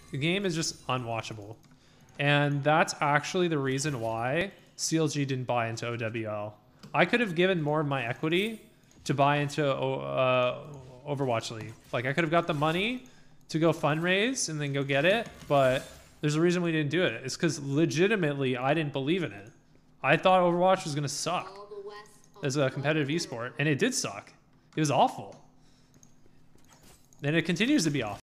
The game is just unwatchable. And that's actually the reason why CLG didn't buy into OWL. I could have given more of my equity to buy into Overwatch League. Like, I could have got the money to go fundraise and then go get it, but there's a reason we didn't do it. It's because legitimately I didn't believe in it. I thought Overwatch was going to suck as a competitive esport, and it did suck. It was awful. And it continues to be awful.